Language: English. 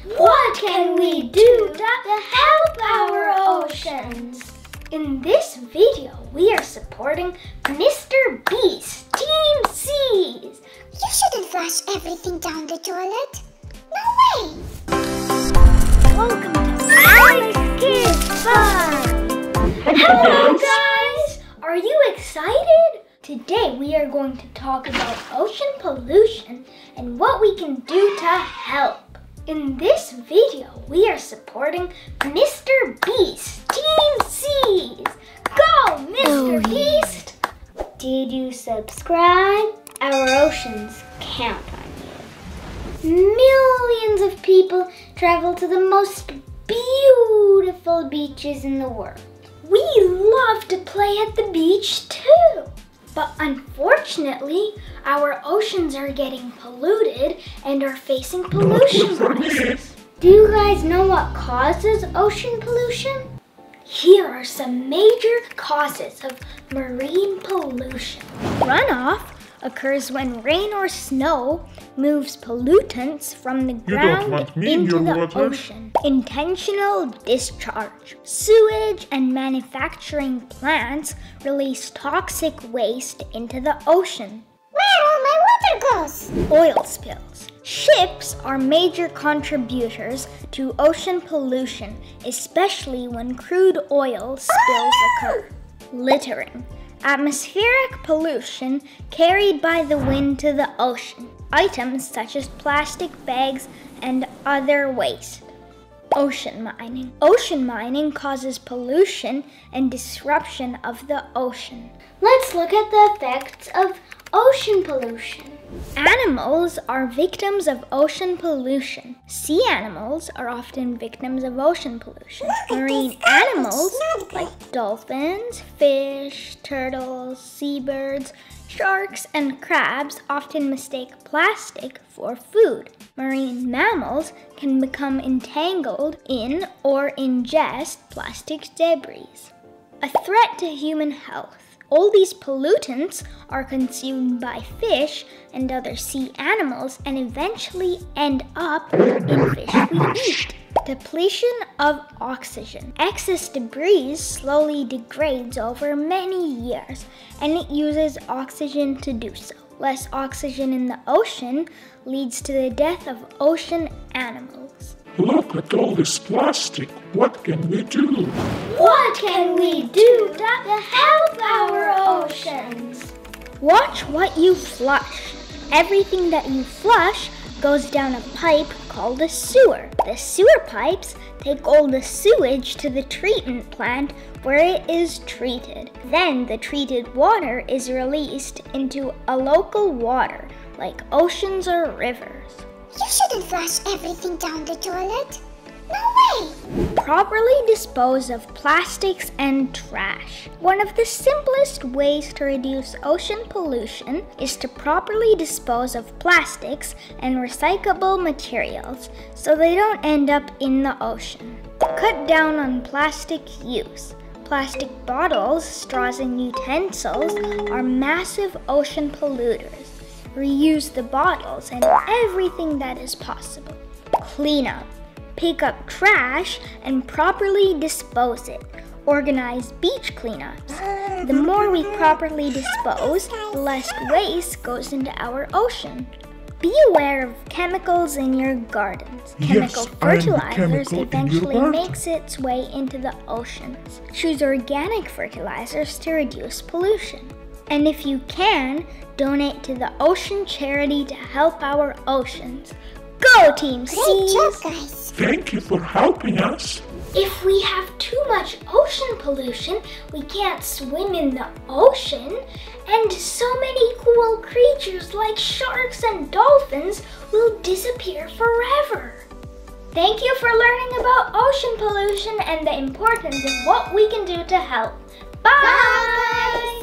What can we do to help our oceans? In this video, we are supporting Mr. Beast Team Seas. You shouldn't flush everything down the toilet. No way! Welcome to Alex Kids Fun! Hello guys! Are you excited? Today we are going to talk about ocean pollution and what we can do to help. In this video, we are supporting Mr. Beast Team Seas. Go, Mr. Beast! Did you subscribe? Our oceans count on you. Millions of people travel to the most beautiful beaches in the world. We love to play at the beach too. But unfortunately, our oceans are getting polluted and are facing pollution crises. Do you guys know what causes ocean pollution? Here are some major causes of marine pollution. Runoff occurs when rain or snow moves pollutants from the ground into the ocean. Intentional discharge. Sewage and manufacturing plants release toxic waste into the ocean. Where all my water goes? Oil spills. Ships are major contributors to ocean pollution, especially when crude oil spills occur. Littering. Atmospheric pollution carried by the wind to the ocean. Items such as plastic bags and other waste. Ocean mining. Ocean mining causes pollution and disruption of the ocean. Let's look at the effects of ocean pollution. Animals are victims of ocean pollution. Sea animals are often victims of ocean pollution. Marine animals like dolphins, fish, turtles, seabirds, sharks, and crabs often mistake plastic for food. Marine mammals can become entangled in or ingest plastic debris. A threat to human health. All these pollutants are consumed by fish and other sea animals and eventually end up in fish we eat. Depletion of oxygen. Excess debris slowly degrades over many years, and it uses oxygen to do so. Less oxygen in the ocean leads to the death of ocean animals. Look at all this plastic. What can we do? What can we do to help our oceans? Watch what you flush. Everything that you flush goes down a pipe called a sewer. The sewer pipes take all the sewage to the treatment plant where it is treated. Then the treated water is released into a local water like oceans or rivers. You shouldn't flush everything down the toilet. No way! Properly dispose of plastics and trash. One of the simplest ways to reduce ocean pollution is to properly dispose of plastics and recyclable materials so they don't end up in the ocean. Cut down on plastic use. Plastic bottles, straws, and utensils are massive ocean polluters. Reuse the bottles and everything that is possible. Clean up. Pick up trash and properly dispose it. Organize beach cleanups. The more we properly dispose, the less waste goes into our ocean. Be aware of chemicals in your gardens. Chemical fertilizers eventually makes its way into the oceans. Choose organic fertilizers to reduce pollution. And if you can, donate to the Ocean Charity to help our oceans. Go, Team Seas! Great job, guys! Thank you for helping us. If we have too much ocean pollution, we can't swim in the ocean, and so many cool creatures like sharks and dolphins will disappear forever. Thank you for learning about ocean pollution and the importance of what we can do to help. Bye! Bye, guys!